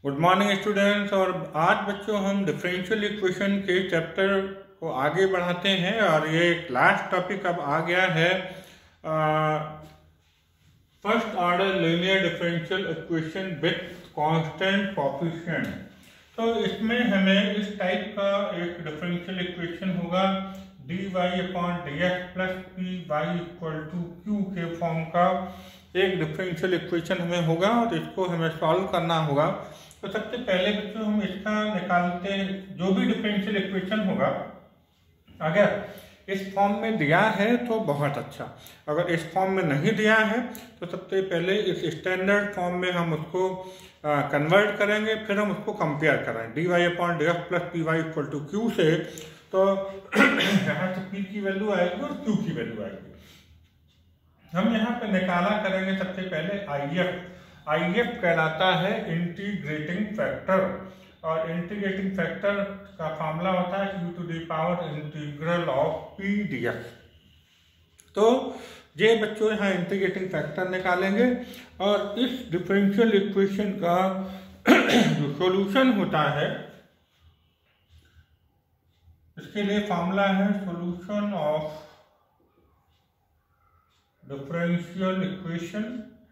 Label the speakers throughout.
Speaker 1: Good morning students. और आज बच्चों हम डिफरेंशियल इक्वेशन के चैप्टर को आगे बढ़ाते हैं और ये लास्ट टॉपिक अब आ गया है first order linear differential equation with constant coefficient. तो इसमें हमें इस टाइप का एक डिफरेंशियल इक्वेशन होगा dy/dx plus py equal to q के फॉर्म का एक डिफरेंशियल इक्वेशन हमें होगा और इसको हमें सॉल्व करना होगा। तो सबसे पहले बच्चों हम इसका निकालते हैं। जो भी डिफरेंशियल इक्वेशन होगा अगर इस फॉर्म में दिया है तो बहुत अच्छा, अगर इस फॉर्म में नहीं दिया है तो सबसे पहले इस स्टैंडर्ड फॉर्म में हम उसको कन्वर्ट करेंगे, फिर हम उसको कंपेयर करेंगे dy/dx plus py equal to q से। तो यहाँ से p की वैल्यू आएगी और q की वैल्यू आएगी। हम यहाँ पे निकाला करेंगे सबसे पहले IF कहलाता है इंटीग्रेटिंग फैक्टर, और इंटीग्रेटिंग फैक्टर का फार्मूला होता है e to the power integral of p dx। तो ये बच्चों यहाँ इंटीग्रेटिंग फैक्टर निकालेंगे और इस डिफरेंशियल इक्वेशन का जो सॉल्यूशन होता है इसके लिए फार्मूला है सॉल्यूशन ऑफ डिफरेंशियल इक्वेशन।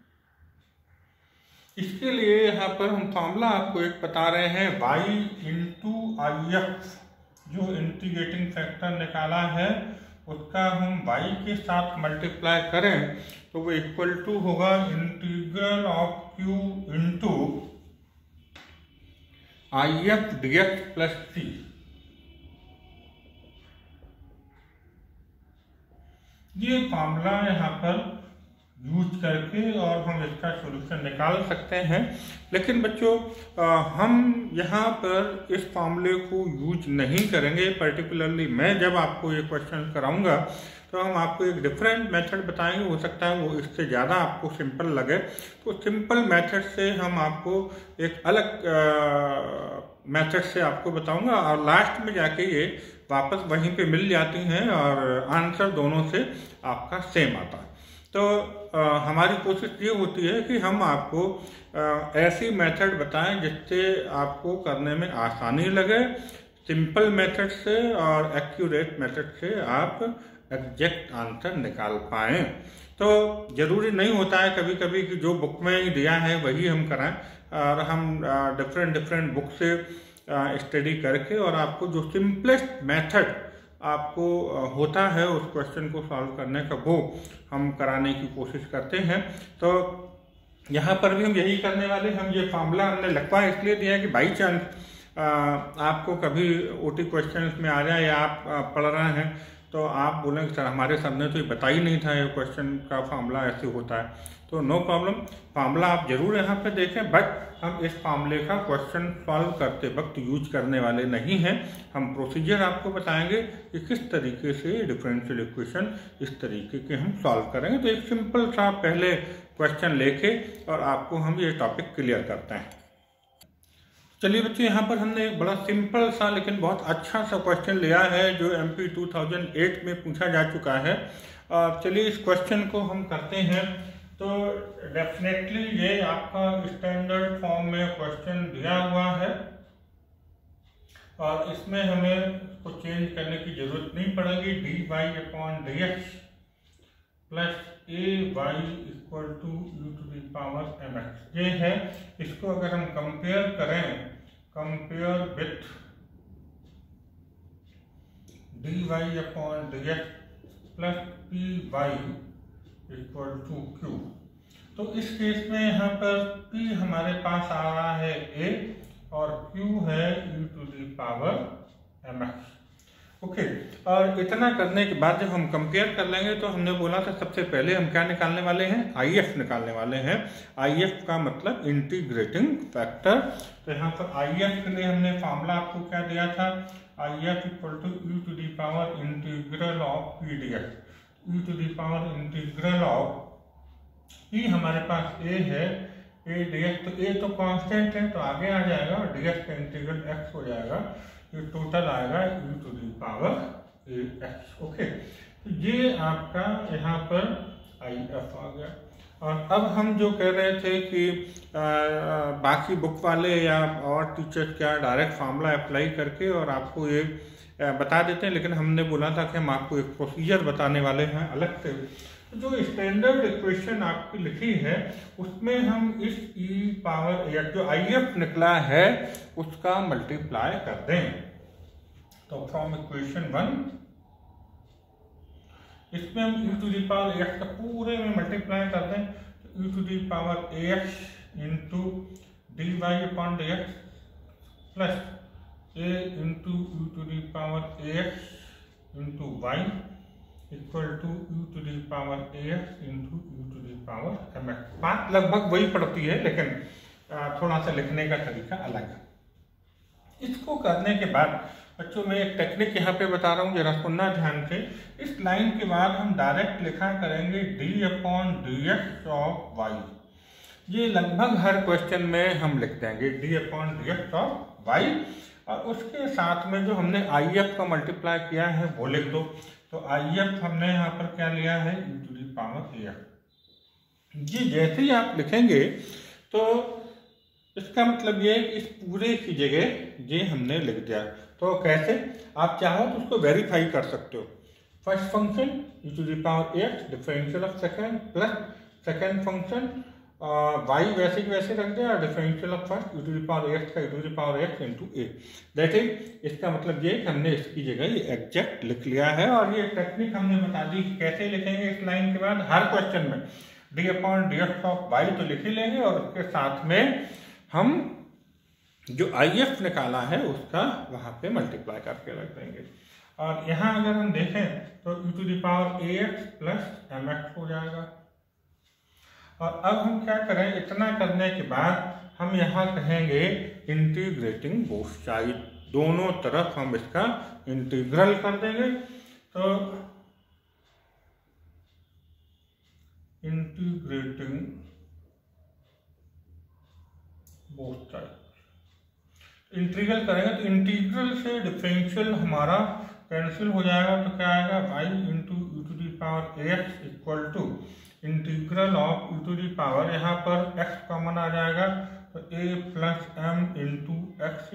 Speaker 1: इसके लिए यहाँ पर हम फार्मूला आपको एक बता रहे हैं y इंटू IF, जो इंटीग्रेटिंग फैक्टर निकाला है उसका हम y के साथ मल्टीप्लाई करें तो वो इक्वल टू होगा integral of q into IF dx plus c। ये फार्मूला यहाँ पर यूज करके और हम इसका सॉल्यूशन निकाल सकते हैं। लेकिन बच्चों हम यहाँ पर इस फार्मूले को यूज नहीं करेंगे। पर्टिकुलरली मैं जब आपको ये क्वेश्चन कराऊंगा तो हम आपको एक डिफरेंट मेथड बताएंगे, हो सकता है वो इससे ज़्यादा आपको सिंपल लगे। तो सिंपल मेथड से हम आपको एक अलग मेथड से आपको बताऊंगा और लास्ट में जाके ये वापस वहीं पे मिल जाती हैं और आंसर दोनों से आपका सेम आता है। तो हमारी कोशिश ये होती है कि हम आपको ऐसी मेथड बताएं जिससे आपको करने में आसानी लगे, सिंपल मेथड से और एक्यूरेट मेथड से आप एग्जैक्ट आंसर निकाल पाएं। तो ज़रूरी नहीं होता है कभी कभी कि जो बुक में ही दिया है वही हम कराएं, और हम डिफरेंट बुक से स्टडी करके और आपको जो सिंपलेस्ट मेथड आपको होता है उस क्वेश्चन को सॉल्व करने का वो हम कराने की कोशिश करते हैं। तो यहाँ पर भी हम यही करने वाले। हम ये फार्मूला हमने लिखवा इसलिए दिया है कि बाई चांस आपको कभी ओटी क्वेश्चन में आ जाए या आप पढ़ रहे हैं तो आप बोलेंगे सर हमारे सामने तो ये बता ही नहीं था ये क्वेश्चन का फार्मूला ऐसे होता है। तो नो प्रॉब्लम, फार्मूला आप जरूर यहाँ पे देखें, बट हम इस फार्मूले का क्वेश्चन सॉल्व करते वक्त यूज करने वाले नहीं हैं। हम प्रोसीजर आपको बताएंगे कि किस तरीके से डिफरेंशियल इक्वेशन इस तरीके के हम सॉल्व करेंगे। तो एक सिंपल सा पहले क्वेश्चन लेके और आपको हम ये टॉपिक क्लियर करते हैं। चलिए बच्चों, यहाँ पर हमने एक बड़ा सिंपल सा लेकिन बहुत अच्छा सा क्वेश्चन लिया है जो MP 2008 में पूछा जा चुका है। और चलिए इस क्वेश्चन को हम करते हैं। तो डेफिनेटली ये आपका स्टैंडर्ड फॉर्म में क्वेश्चन दिया हुआ है और इसमें हमें इसको चेंज करने की जरूरत नहीं पड़ेगी। dy/dx plus ay equal to u to the power mx ये है। इसको अगर हम कंपेयर करें, compare with dy/dx plus py equal to q। तो इस केस में यहाँ पर p हमारे पास आ रहा है a और q है u to the power mx। Okay, और इतना करने के बाद जब हम कंपेयर कर लेंगे तो हमने बोला था सबसे पहले हम क्या निकालने वाले हैं, IF निकालने वाले हैं। IF का मतलब इंटीग्रेटिंग फैक्टर। तो यहाँ पर IF के लिए हमने फार्मूला आपको क्या दिया था, IF equal to u to the power integral of p dx। u to the power integral of p हमारे पास a है, a dx। तो a तो कांस्टेंट है तो आगे आ जाएगा और dx का इंटीग्रल x हो जाएगा। ये टोटल आएगा u to the power x। Okay, तो ये आपका यहाँ पर IF आ गया। और अब हम जो कह रहे थे कि बाकी बुक वाले या और टीचर्स क्या डायरेक्ट फार्मूला अप्लाई करके और आपको ये बता देते हैं, लेकिन हमने बोला था कि हम आपको एक प्रोसीजर बताने वाले हैं अलग से। जो स्टैंडर्ड इक्वेशन आपकी लिखी है उसमें हम इस e पावर या जो IF निकला है उसका मल्टीप्लाई कर दें। तो फ्रॉम इक्वेशन 1 इसमें हम e to the power x का पूरे में मल्टीप्लाई कर दें, तो e to the power ax into dy upon dx plus a into e to the power ax into y equal to u to the power ax into u to the power mx। बात लगभग वही पड़ती है, लेकिन थोड़ा सा लिखने का तरीका अलग है। इसको करने के बाद बच्चों मैं एक टेक्निक यहाँ पे बता रहा हूँ, जरा सुनना ध्यान से। इस लाइन के बाद हम डायरेक्ट लिखा करेंगे d upon dx of y। ये लगभग हर क्वेश्चन में हम लिख देंगे d upon dx of y, और उसके साथ में जो हमने IF का मल्टीप्लाई किया है वो लिख दो। तो IF हमने यहाँ पर क्या लिया है e to the power AF। ये जैसे ही आप लिखेंगे तो इसका मतलब ये है कि इस पूरे की जगह ये हमने लिख दिया। तो कैसे, आप चाहो तो उसको वेरीफाई कर सकते हो। First function e to the power x differential of second plus second function y वैसे की वैसे रख दिया, differential of first e to the power x का e to the power x into a। That is, इसका मतलब ये कि हमने इसकी जगह ये एग्जैक्ट लिख लिया है। और ये टेक्निक हमने बता दी कि कैसे लिखेंगे। इस लाइन के बाद हर क्वेश्चन में d upon dx of y तो लिख ही लेंगे, और उसके साथ में हम जो IF निकाला है उसका वहां पे मल्टीप्लाई करके रख देंगे। और यहाँ अगर हम देखें तो e to the power ax plus mx हो जाएगा। और अब हम क्या करें, इतना करने के बाद हम यहाँ कहेंगे इंटीग्रेटिंग बोथ साइड, दोनों तरफ हम इसका इंटीग्रल कर देंगे। तो इंटीग्रेटिंग बोथ साइड, इंटीग्रल करेंगे तो इंटीग्रल से डिफरेंशियल हमारा कैंसिल हो जाएगा। तो क्या आएगा, y into e to the power ax equal to integral of e to the power, यहाँ पर x कॉमन आ जाएगा तो a plus m into x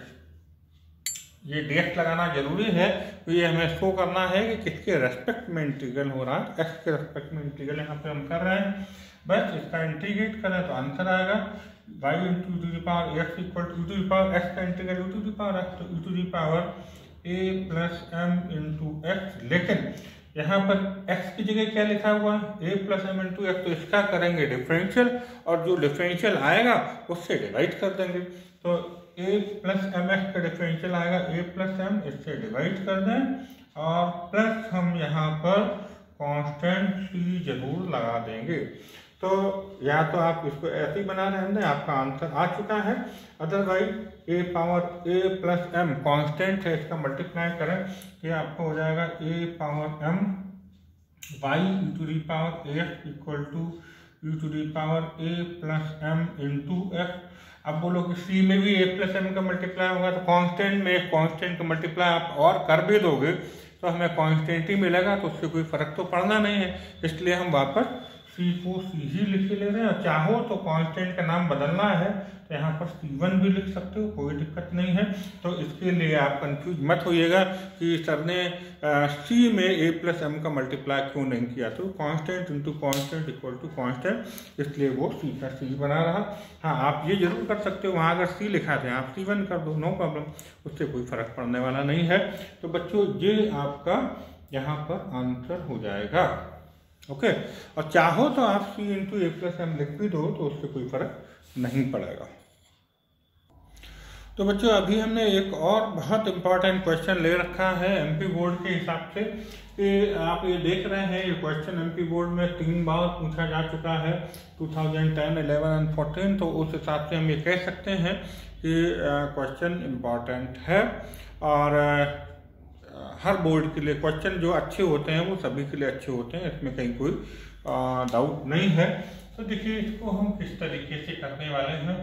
Speaker 1: dx। ये dx लगाना जरूरी है, तो ये हमें शो करना है कि किसके रेस्पेक्ट में इंटीग्रल हो रहा है। x के रेस्पेक्ट में इंटीग्रल यहाँ पे हम कर रहे हैं। बस इसका इंटीग्रेट करें तो आंसर आएगा y into to the power x equal to to the power x का इंटीग्रल टू द पावर x, तो to the power a plus m into x. लेकिन यहाँ पर x की जगह क्या लिखा हुआ है, a plus m into x, तो इसका करेंगे डिफरेंशियल, और जो डिफरेंशियल आएगा उससे डिवाइड कर देंगे। तो a प्लस एम एक्स का डिफरेंशियल आएगा a प्लस m, इससे डिवाइड कर दें, और प्लस हम यहाँ पर कांस्टेंट c जरूर लगा देंगे। तो या तो आप इसको ऐसे ही बना रहे हैं, आपका आंसर आ चुका है। Otherwise a power a plus m constant है, इसका मल्टीप्लाई करें कि आपको हो जाएगा a power m y e to the power ax equal to e to the power a plus m into x. अब बोलो कि c में भी a प्लस m का मल्टीप्लाई होगा, तो कांस्टेंट में एक कांस्टेंट का मल्टीप्लाई आप और कर भी दोगे तो हमें कांस्टेंट ही मिलेगा, तो उससे कोई फर्क तो पड़ना नहीं है। इसलिए हम वापस c को c ही लिख ले रहे हैं। चाहो तो कांस्टेंट का नाम बदलना है तो यहाँ पर c1 भी लिख सकते हो, कोई दिक्कत नहीं है। तो इसके लिए आप कंफ्यूज मत होइएगा कि सर ने c में a प्लस m का मल्टीप्लाई क्यों नहीं किया। तो constant into constant equal to constant, इसलिए वो c का c बना रहा। हाँ, आप ये जरूर कर सकते हो, वहाँ अगर c लिखा था आप c1 कर दो, नो प्रॉब्लम, उससे कोई फर्क पड़ने वाला नहीं है। तो बच्चों ये आपका यहाँ पर आंसर हो जाएगा। ओके, और चाहो तो आप c into a plus m लिख भी दो, तो उससे कोई फर्क नहीं पड़ेगा। तो बच्चों अभी हमने एक और बहुत इंपॉर्टेंट क्वेश्चन ले रखा है एमपी बोर्ड के हिसाब से कि आप ये देख रहे हैं, ये क्वेश्चन एमपी बोर्ड में 3 बार पूछा जा चुका है, 2010, 11 एंड 14। तो उस हिसाब से हम ये कह सकते हैं कि क्वेश्चन इम्पॉर्टेंट है, और हर बोर्ड के लिए क्वेश्चन जो अच्छे होते हैं वो सभी के लिए अच्छे होते हैं, इसमें कहीं कोई डाउट नहीं है। तो देखिए इसको हम किस तरीके से करने वाले हैं।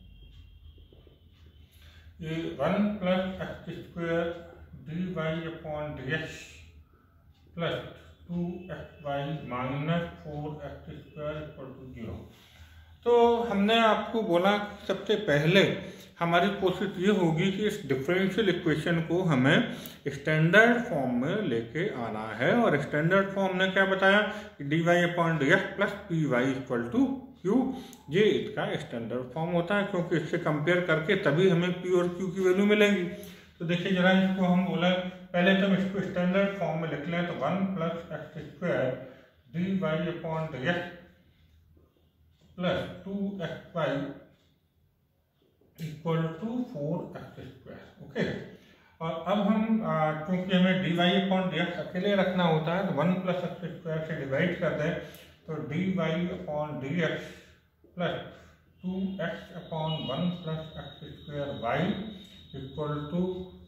Speaker 1: ये 1 plus x square dy upon dx plus 2xy minus 4x² equal to 0। तो हमने आपको बोला सबसे पहले हमारी कोशिश ये होगी कि इस डिफरेंशियल इक्वेशन को हमें स्टैंडर्ड फॉर्म में लेके आना है। और स्टैंडर्ड फॉर्म ने क्या बताया कि dy/dx plus py equal to q, ये इसका स्टैंडर्ड फॉर्म होता है, क्योंकि इससे कंपेयर करके तभी हमें p और q की वैल्यू मिलेगी। तो देखिए जरा, इसको हम बोला पहले तो इसको स्टैंडर्ड फॉर्म में लिख लें, तो 1 + x² dy/dx plus 2xy equal to 4x²। Okay, और अब हम क्योंकि हमें dy/dx अकेले रखना होता है, तो 1 + x² से डिवाइड कर दें, तो dy/dx plus 2x/1 + x²y equal to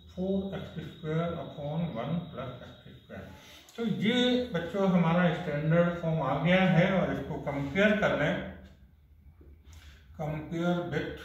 Speaker 1: 4x²/1 + x²। तो ये बच्चों हमारा स्टैंडर्ड फॉर्म आ गया है। और इसको कंपेयर कर लें, compare with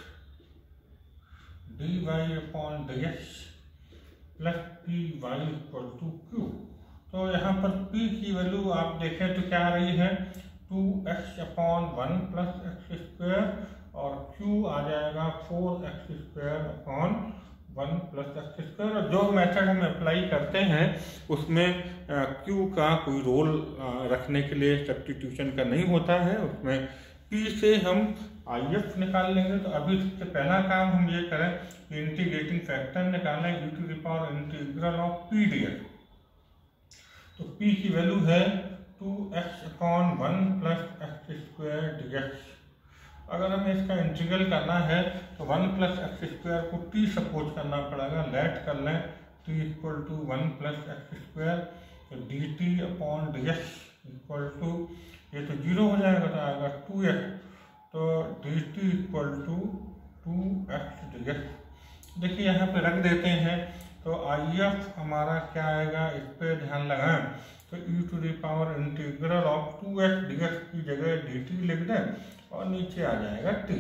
Speaker 1: dy/dx plus py equal to q। तो यहाँ पर p की वैल्यू आप देखें तो क्या आ रही है, 2x/1 + x² और q आ जाएगा 4x²/1 + x²। और जो मेथड हम अप्लाई करते हैं उसमें q का कोई रोल रखने के लिए सब्स्टिट्यूशन का नहीं होता है, उसमें p से हम if निकाल लेंगे। तो अभी सबसे पहला काम हम ये करें कि इंटीग्रेटिंग फैक्टर निकालें e∫p dx। तो p की वैल्यू है 2x/1 + x² dx। अगर हमें इसका इंटीग्रल करना है तो 1 + x² को t सपोज करना पड़ेगा, लेट कर लें t इक्वल टू 1 + x², तो dt/dx इक्वल टू, ये तो 0 हो जाएगा तो आएगा 2x, तो dt equal to 2x dx। देखिए यहाँ पे रख देते हैं, तो if हमारा क्या आएगा, इस पर ध्यान लगाएं, तो e∫of 2x dx की जगह dt लिख दें और नीचे आ जाएगा t,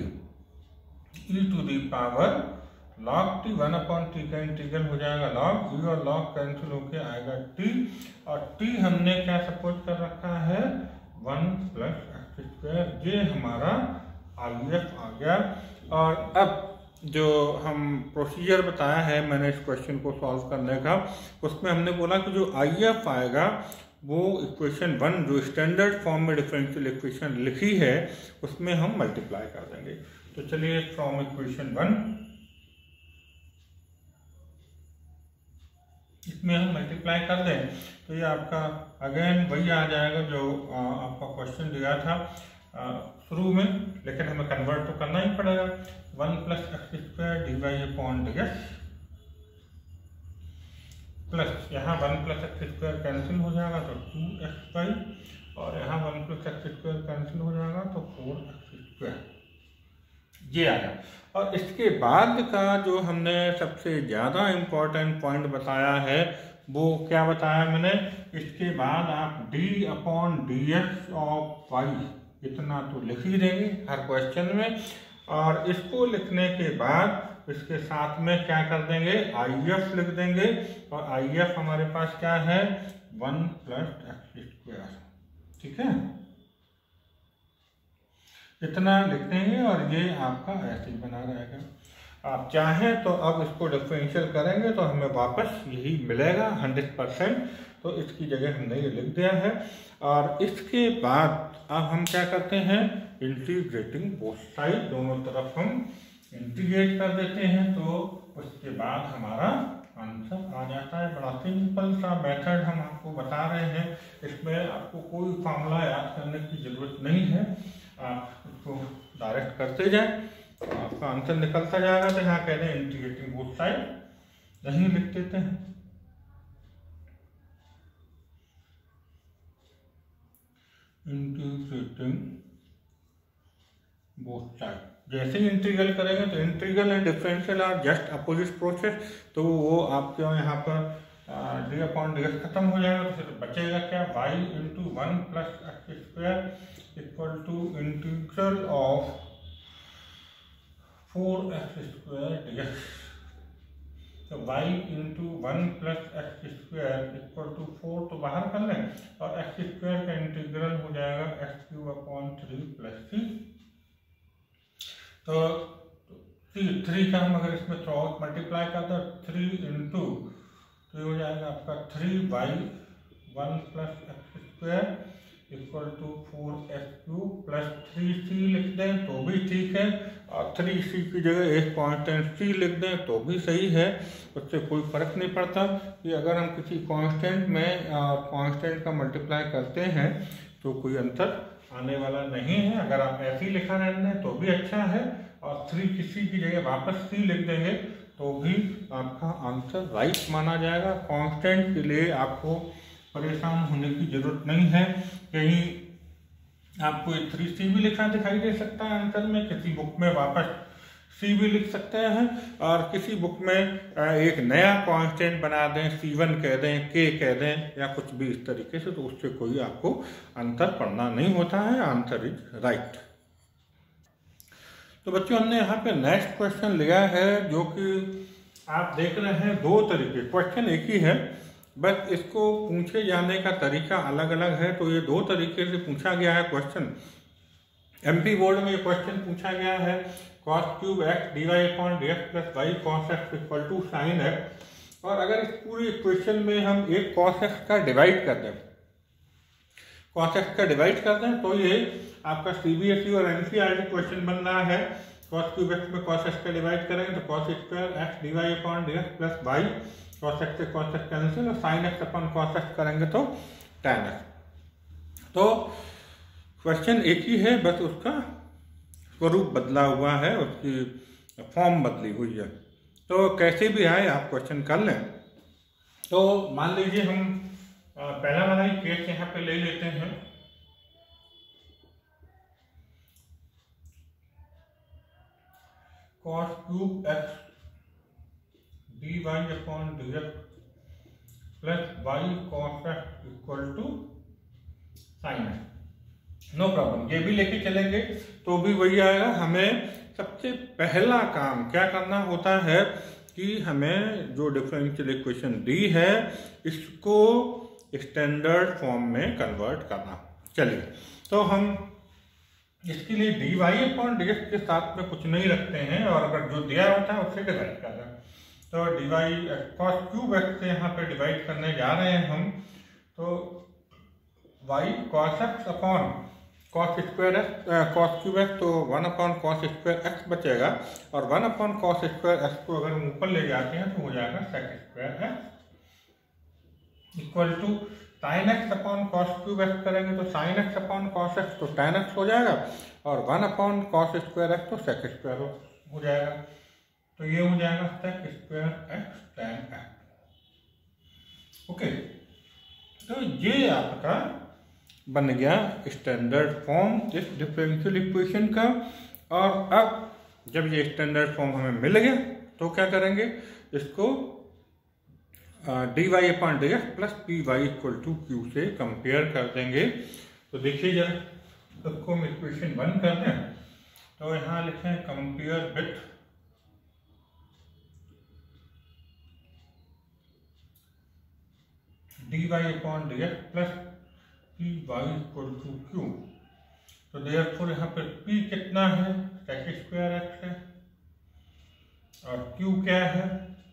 Speaker 1: e∫log t 1/t का इंटीग्रल हो जाएगा log, e और log कैंसिल होके आएगा t, और t हमने क्या सपोज कर रखा है 1 + x²। ये हमारा if आ गया। और अब जो हम प्रोसीजर बताया है मैंने इस क्वेश्चन को सॉल्व करने का, उसमें हमने बोला कि जो if आएगा वो इक्वेशन 1 जो स्टैंडर्ड फॉर्म में डिफरेंशियल इक्वेशन लिखी है उसमें हम मल्टीप्लाई कर देंगे। तो चलिए फ्रॉम इक्वेशन 1 इसमें हम मल्टीप्लाई कर दें, तो ये आपका अगेन वही आ जाएगा जो आपका क्वेश्चन दिया था शुरू में, लेकिन हमें कन्वर्ट तो करना ही पड़ेगा। 1 + x² dy/dx प्लस यहाँ 1 + x² कैंसिल हो जाएगा तो 2xy, और यहाँ 1 + x² कैंसिल हो जाएगा तो 4x², ये आया। और इसके बाद का जो हमने सबसे ज़्यादा इम्पोर्टेंट पॉइंट बताया है वो क्या बताया मैंने, इसके बाद आप d/dx ऑफ y इतना तो लिख ही देंगे हर क्वेश्चन में, और इसको लिखने के बाद इसके साथ में क्या कर देंगे, if लिख देंगे, और if हमारे पास क्या है 1 + x², ठीक है, इतना लिख देंगे और ये आपका ऐसे ही बना रहेगा। आप चाहें तो अब इसको डिफरेंशियल करेंगे तो हमें वापस यही मिलेगा 100%, तो इसकी जगह हमने ये लिख दिया है। और इसके बाद अब हम क्या करते हैं, इंटीग्रेटिंग बोथ साइड, दोनों तरफ हम इंटीग्रेट कर देते हैं, तो उसके बाद हमारा आंसर आ जाता है। बड़ा सिंपल सा मेथड हम आपको बता रहे हैं, इसमें आपको कोई फॉर्मूला याद करने की ज़रूरत नहीं है, आप इसको डायरेक्ट करते जाएं, आपका आंसर निकलता जाएगा। तो यहाँ कह रहे हैं इंटीग्रेटिंग बोथ साइड, यहीं लिख देते हैं इंटीग्रेटिंग बोथ साइड। जैसे ही इंटीग्रल करेंगे तो integral and differential are just opposite process, तो वो आपके यहाँ पर d/dx खत्म हो जाएगा, तो फिर बचेगा क्या, y × 1 + x² equal to integral of 4x² dx। तो y into 1 plus x square equal to 4 तो बाहर कर लें, और एक्स स्क्वायर का इंटीग्रल हो जाएगा x cube upon 3 plus c. तो 3 का हम अगर इसमें थ्रू आउट मल्टीप्लाई करते हैं 3 इंटू तो हो जाएगा आपका 3y 1 plus x square equal to 4x cube plus 3c लिख दें तो भी ठीक है, और 3c की जगह एक कांस्टेंट c लिख दें तो भी सही है। उससे कोई फर्क नहीं पड़ता कि अगर हम किसी कांस्टेंट में कांस्टेंट का मल्टीप्लाई करते हैं तो कोई अंतर आने वाला नहीं है। अगर आप ऐसे ही लिखा रहने दें तो भी अच्छा है, और 3 किसी की जगह वापस c लिख देंगे तो भी आपका आंसर राइट माना जाएगा। कांस्टेंट के लिए आपको परेशान होने की जरूरत नहीं है। कहीं आपको 3c भी लिखा दिखाई दे सकता है आंसर में, किसी बुक में वापस c भी लिख सकते हैं, और किसी बुक में एक नया कांस्टेंट बना दें, c1 कह दें, k कह दें या कुछ भी इस तरीके से, तो उससे कोई आपको अंतर पड़ना नहीं होता है। Answer is right. तो बच्चों हमने यहाँ पे नेक्स्ट क्वेश्चन लिया है जो कि आप देख रहे हैं 2 तरीके, क्वेश्चन एक ही है बस इसको पूछे जाने का तरीका अलग अलग है। तो ये 2 तरीके से पूछा गया है क्वेश्चन। एमपी बोर्ड में ये क्वेश्चन पूछा गया है cos cube x d y upon d x plus y cos x equal to sine x. और अगर इस पूरे इक्वेशन में हम एक cos एक्स का डिवाइड कर दें, cos एक्स का डिवाइड कर दें तो ये आपका सीबीएसई और एनसीईआरटी क्वेश्चन बन रहा है। cos क्यूब एक्स में cos एक्स का डिवाइड करेंगे तो cos square x d y upon d x plus y, cos x से cos एक्स कैंसिल, और sin x upon cos x करेंगे तो tan एक्स। तो क्वेश्चन एक ही है, बस उसका स्वरूप बदला हुआ है, उसकी फॉर्म बदली हुई है। तो कैसे भी आए आप क्वेश्चन कर लें। तो मान लीजिए हम पहला वाला ही केस यहाँ पे ले लेते हैं। cos cube x d y upon d x plus y cos x equal to sine x. No problem, ये भी लेके चलेंगे तो भी वही आएगा। हमें सबसे पहला काम क्या करना होता है कि हमें जो डिफरेंशियल इक्वेशन दी है इसको स्टैंडर्ड फॉर्म में कन्वर्ट करना। चलिए, तो हम इसके लिए d y upon d x के साथ में कुछ नहीं रखते हैं, और अगर जो दिया होता है उससे डिवाइड कर रहे हैं। तो d y cos cube x से यहाँ पे डिवाइड करने जा रहे हैं हम, तो y cos x upon cos square x, cos cube x तो 1 अपॉन कॉस स्क्वायर एक्स बचेगा, और 1 अपॉन कॉस स्क्वायर एक्स को अगर हम ऊपर ले जाते हैं तो हो जाएगा sec square x equal to sine x upon cos cube x करेंगे तो sine x upon cos x तो tan एक्स हो जाएगा, और 1 अपॉन कॉस स्क्वायर एक्स तो सेक स्क्वायर हो जाएगा। तो ये हो जाएगा sec square x tan x. Okay, तो ये आपका बन गया स्टैंडर्ड फॉर्म इस डिफरेंशियल इक्वेशन का। और अब जब ये स्टैंडर्ड फॉर्म हमें मिल गया तो क्या करेंगे, इसको d y upon d x plus p y equal to q से कंपेयर कर देंगे। तो देखिए जरा, इसको हम इक्वेशन 1 कर दें तो यहाँ लिखें compare with d y upon d x plus p y equal to q. तो देयरफॉर यहाँ पर p कितना है, सेक स्क्वायर एक्स है, और q क्या है,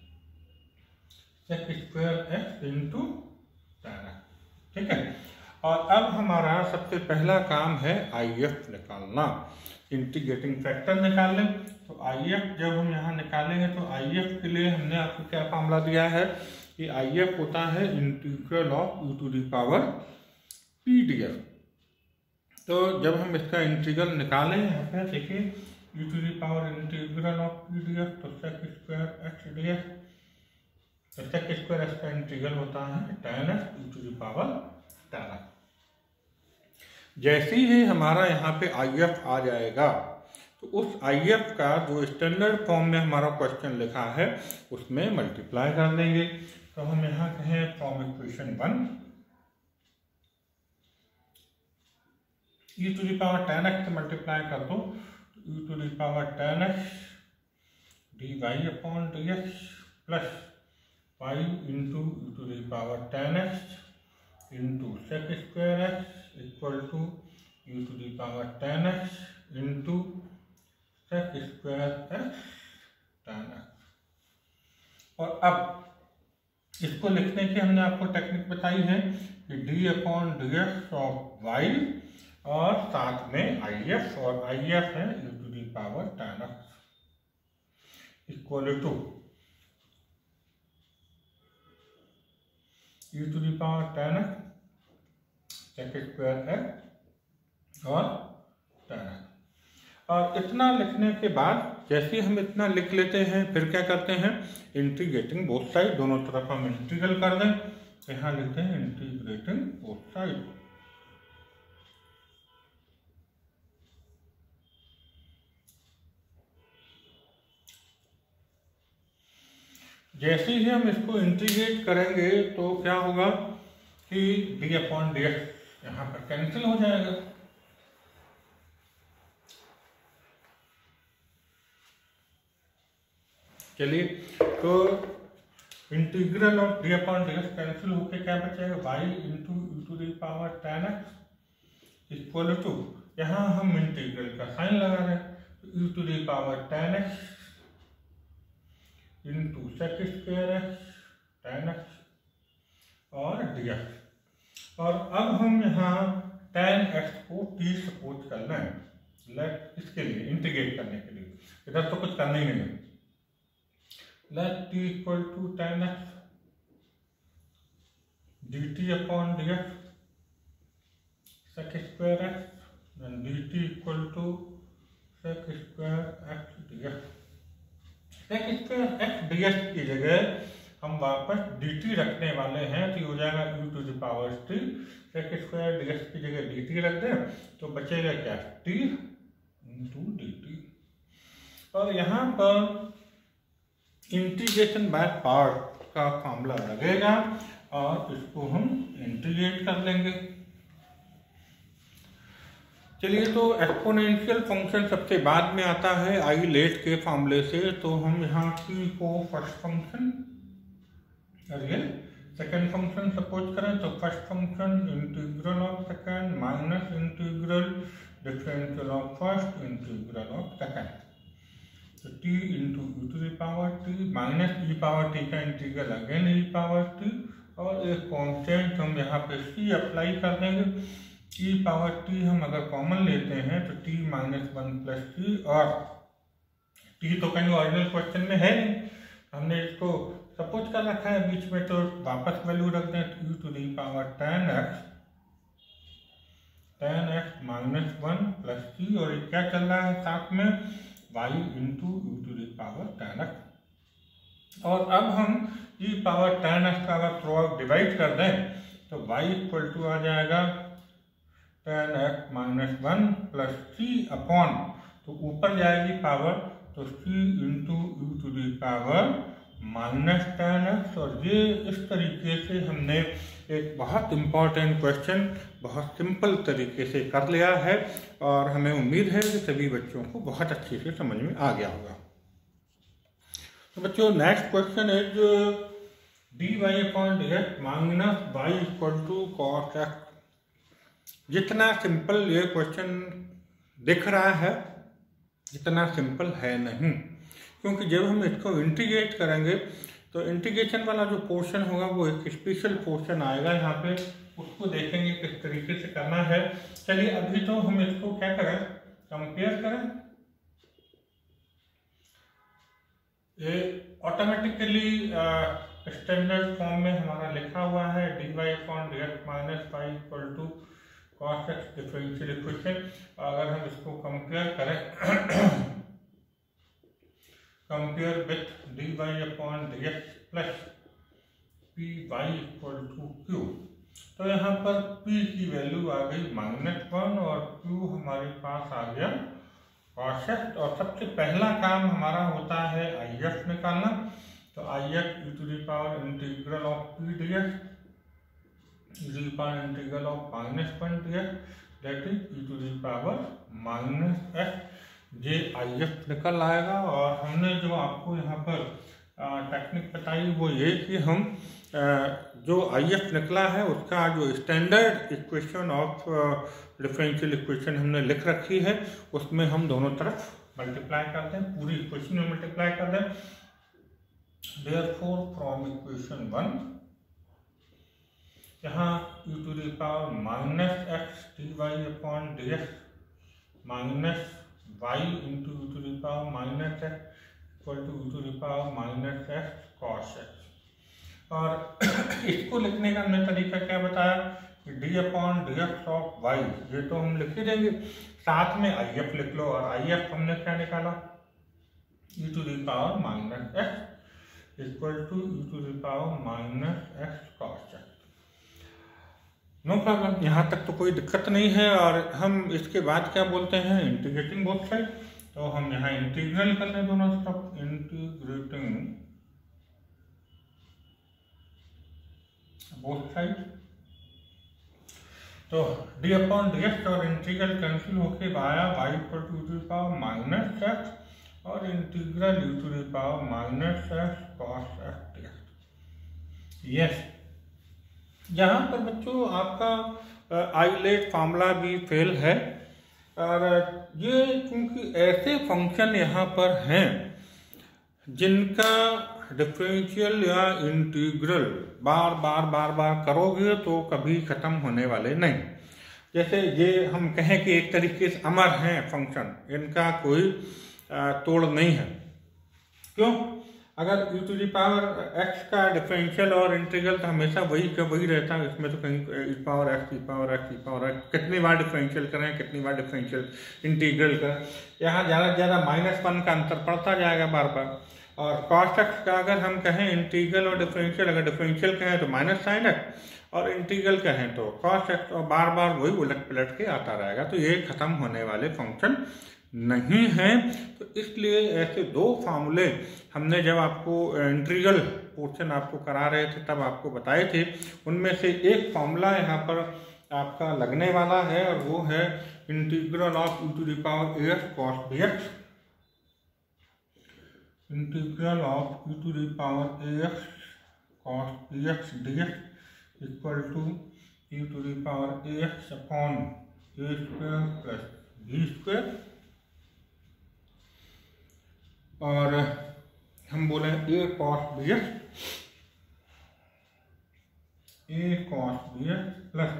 Speaker 1: sec square x into tan x. ठीक है, और अब हमारा सबसे पहला काम है IF निकालना, इंटीग्रेटिंग फैक्टर निकाल लें। तो IF जब हम यहाँ निकालेंगे तो IF के लिए हमने आपको क्या फार्मूला दिया है कि IF होता है integral of u to the power PDF। तो जब हम इसका इंटीग्रल निकालें यहाँ पे देखिए u to the power integral of PDF तो sec square x d x, तो सेक स्क्वायर एक्स का इंटीग्रल होता है tan x u to the power tan x. जैसे ही हमारा यहाँ पे IF आ जाएगा तो उस IF का जो स्टैंडर्ड फॉर्म में हमारा क्वेश्चन लिखा है उसमें मल्टीप्लाई कर देंगे। तो हम यहाँ कहें from equation 1 e to the power tan x से मल्टीप्लाई कर दो तो e to the power tan x dy upon dx plus 5 into e to the power 10x into sec square x equal to e to the power 10x into sec square x 10x। और अब इसको लिखने की हमने आपको technique बताई है कि d/dx ऑफ y और साथ में if, और if है e to the power 10x equal to e to the power 10x sec square x और 10x। और इतना लिखने के बाद जैसे हम इतना लिख लेते हैं फिर क्या करते हैं, इंटीग्रेटिंग बोथ साइड, दोनों तरफ हम इंटीग्रल कर दें। यहाँ लिखते हैं इंटीग्रेटिंग बोथ साइड। जैसे ही हम इसको इंटीग्रेट करेंगे तो क्या होगा कि d/dx यहाँ पर कैंसिल हो जाएगा। चलिए, तो इंटीग्रल ऑफ d/dx कैंसिल होके क्या बचेगा, y into e to the power 10x equal to, यहाँ हम इंटीग्रल का साइन लगा रहे हैं, e to the power 10x into sec square x 10x और dx। और अब हम यहाँ 10x को t सपोज कर रहे हैं, लेट इसके लिए इंटीग्रेट करने के लिए, इधर तो कुछ करना ही नहीं है। Let t equal to 10x dt/dx sec square x and dt equal to sec square x dx। Sec square x dx की जगह हम वापस dt रखने वाले हैं, तो हो जाएगा e to the power t। Sec square dx की जगह dt रख दें तो बचेगा क्या, t इंटू dt। और यहाँ पर इंटीग्रेशन बाय पार्ट का फॉर्मूला लगेगा और इसको हम इंटीग्रेट कर लेंगे। चलिए, तो एक्सपोनेंशियल फंक्शन सबसे बाद में आता है आई लेट के फॉर्मूले से, तो हम यहाँ t को फर्स्ट फंक्शन और ये सेकेंड फंक्शन सपोज करें, तो first function integral of second minus integral differential of first integral of second, तो t into e to the power t minus e power t का integral again e power t, और एक constant हम यहाँ पे c apply कर देंगे। e power t हम अगर कॉमन लेते हैं तो t माइनस 1 प्लस c, और t तो कहीं ओरिजिनल क्वेश्चन में है नहीं, हमने इसको सपोज कर रखा है बीच में, तो वापस वैल्यू रख दें, e to the power 10x minus 1 plus c, और क्या चल रहा है साथ में y into e to the power 10x। और अब हम e पावर 10x का अगर थ्रू आउट डिवाइड कर दें तो y इक्वल टू आ जाएगा 10x minus 1 plus c upon, तो ऊपर जाएगी पावर, तो c into e to the power minus 10x। और ये इस तरीके से हमने एक बहुत इम्पॉर्टेंट क्वेश्चन बहुत सिंपल तरीके से कर लिया है, और हमें उम्मीद है कि सभी बच्चों को बहुत अच्छे से समझ में आ गया होगा। तो बच्चों, next question is dy/dx minus y equal to cos x। जितना सिंपल ये क्वेश्चन दिख रहा है जितना सिंपल है नहीं, क्योंकि जब हम इसको इंटीग्रेट करेंगे तो इंटीग्रेशन वाला जो पोर्शन होगा वो एक स्पेशल पोर्शन आएगा यहाँ पे, उसको देखेंगे किस तरीके से करना है। चलिए, अभी तो हम इसको क्या करें, कंपेयर करें। ये ऑटोमेटिकली स्टैंडर्ड फॉर्म में हमारा लिखा हुआ है dy/dx minus y equal to cos x differential equation. अगर हम इसको कंपेयर करें compare with dy/dx plus py equal to q, तो यहाँ पर p की वैल्यू आ गई -1 और q हमारे पास आ गया cos x। और सबसे पहला काम हमारा होता है if निकालना, तो if e to the power integral of p dx e to the power integral of -1 dx that is e to the power -x। ये if निकल आएगा। और हमने जो आपको यहाँ पर टेक्निक बताई वो ये कि हम जो IF निकला है उसका जो standard equation of differential equation हमने लिख रखी है उसमें हम दोनों तरफ मल्टीप्लाई करते हैं, पूरी इक्वेशन में मल्टीप्लाई करते हैं। देयरफॉर फ्रॉम इक्वेशन 1 यहाँ e⁻⁻x dy/dx minus y into e⁻⁻x equal to e⁻⁻x cos x। और इसको लिखने का हमने तरीका क्या बताया कि d/dx ऑफ y, ये तो हम लिख ही देंगे, साथ में IF लिख लो। और IF हमने क्या निकाला e⁻⁻x equal to e⁻⁻x cos x। No problem, यहाँ तक तो कोई दिक्कत नहीं है। और हम इसके बाद क्या बोलते हैं, इंटीग्रेटिंग बोथ साइड। तो हम यहाँ इंटीग्रल कर लें दोनों तरफ, इंटीग्रेटिंग बोथ साइड। तो d/dx और इंटीग्रल कैंसिल होके आया y इक्वल टू e⁻⁻x और integral e⁻⁻x cos x dx। Yes, यहाँ पर बच्चों आपका आइलेट फार्मूला भी फेल है। और ये क्योंकि ऐसे फंक्शन यहाँ पर हैं जिनका डिफरेंशियल या इंटीग्रल बार बार करोगे तो कभी खत्म होने वाले नहीं। जैसे ये हम कहें कि एक तरीके से अमर हैं फंक्शन, इनका कोई तोड़ नहीं है। क्यों? अगर e⁻x का डिफरेंशियल और इंटीग्रल तो हमेशा वही रहता है, इसमें तो कहीं e⁻x कितनी बार डिफरेंशियल करें, कितनी बार डिफरेंशियल इंटीग्रल करें, यहाँ ज़्यादा से ज़्यादा -1 का अंतर पड़ता जाएगा बार बार। और cos x का अगर हम कहें इंटीग्रल और डिफरेंशियल, अगर डिफरेंशियल कहें तो -sin x और इंटीग्रल कहें तो cos x, और बार बार वही उलट पलट के आता रहेगा। तो ये खत्म होने वाले फंक्शन नहीं है। तो इसलिए ऐसे दो फार्मूले हमने जब आपको इंटीग्रल पोर्शन आपको करा रहे थे तब आपको बताए थे, उनमें से एक फार्मूला यहाँ पर आपका लगने वाला है और वो है integral of e⁻ax cos bx, integral of e⁻ax cos bx dx equal to e⁻ax upon a square plus b square. और हम बोले a cos bx plus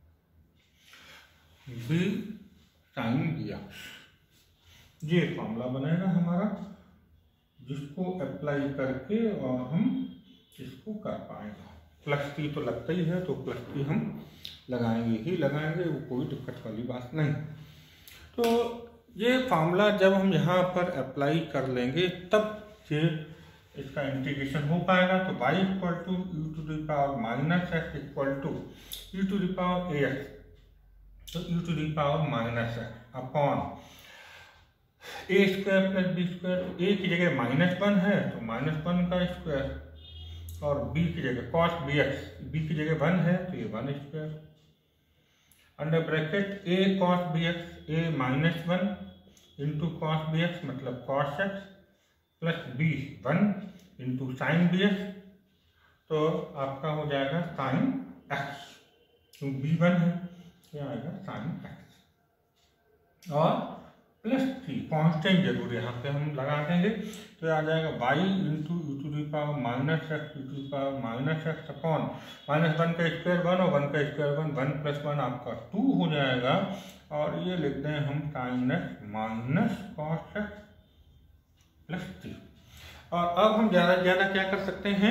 Speaker 1: b sin bx, ये फॉर्मूला बनेगा हमारा, जिसको अप्लाई करके और हम इसको कर पाएंगे। प्लस p तो लगता ही है, तो प्लस p हम लगाएंगे, वो कोई दिक्कत वाली बात नहीं। तो ये फार्मूला जब हम यहाँ पर अप्लाई कर लेंगे तब ये इसका इंटीग्रेशन हो पाएगा। तो y equal to e⁻⁻x equal to e⁻ax, तो e⁻⁻x upon a square plus b square. a की जगह -1 है तो -1 का स्क्वायर, और b की जगह cos bx, b की जगह 1 है तो ये 1 square, under bracket a cos bx, a -1 into cos bx मतलब cos x plus b 1 into sin bx, तो आपका हो जाएगा sin x, तो b 1 है, क्या आएगा sin x, और प्लस 3 कॉन्स्टेंट जरूर यहाँ पे हम लगा देंगे, तो आ जाएगा y इंटू e⁻⁻x अपॉन -1 का स्क्वायर 1 और 1 का स्क्वायर 1 प्लस 1 आपका 2 हो जाएगा। और ये लिखते हैं हम sin x minus cos x plus 3। और अब हम ज़्यादा से ज़्यादा क्या कर सकते हैं,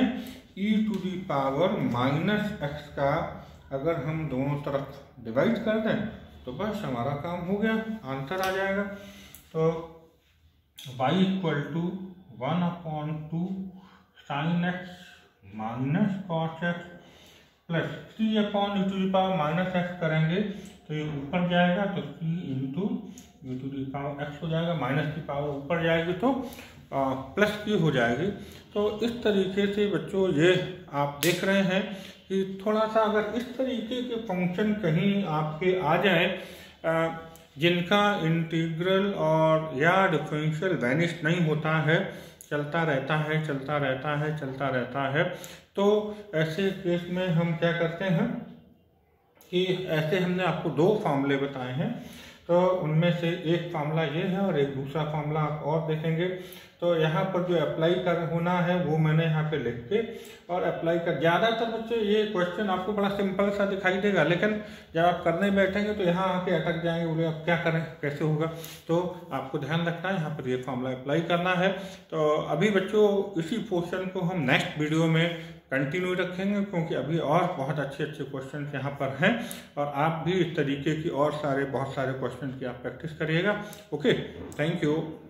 Speaker 1: e⁻⁻x का अगर हम दोनों तरफ डिवाइड कर दें तो बस हमारा काम हो गया, आंसर आ जाएगा। तो y equal to 1/2 sin x minus cos x plus 3/e⁻⁻x करेंगे तो ये ऊपर जाएगा, तो 3 इंटू e⁻x हो जाएगा, माइनस की पावर ऊपर जाएगी तो प्लस की हो जाएगी। तो इस तरीके से बच्चों ये आप देख रहे हैं कि थोड़ा सा अगर इस तरीके के फंक्शन कहीं आपके आ जाए जिनका इंटीग्रल और या डिफरेंशियल वैनिश नहीं होता है, चलता रहता है। तो ऐसे केस में हम क्या करते हैं कि ऐसे हमने आपको 2 फार्मूले बताए हैं, तो उनमें से एक फार्मूला ये है और एक दूसरा फार्मूला आप और देखेंगे। तो यहाँ पर जो अप्लाई कर होना है वो मैंने यहाँ पे लिख के और अप्लाई कर, ज़्यादातर बच्चे ये क्वेश्चन आपको बड़ा सिंपल सा दिखाई देगा, लेकिन जब आप करने बैठेंगे तो यहाँ आके अटक जाएंगे, बोले अब क्या करें, कैसे होगा। तो आपको ध्यान रखना है, यहाँ पर ये फार्मूला अप्लाई करना है। तो अभी बच्चों इसी पोर्शन को हम नेक्स्ट वीडियो में कंटिन्यू रखेंगे, क्योंकि अभी और बहुत अच्छे क्वेश्चन यहाँ पर हैं और आप भी इस तरीके की और बहुत सारे क्वेश्चन की आप प्रैक्टिस करिएगा। Okay, thank you.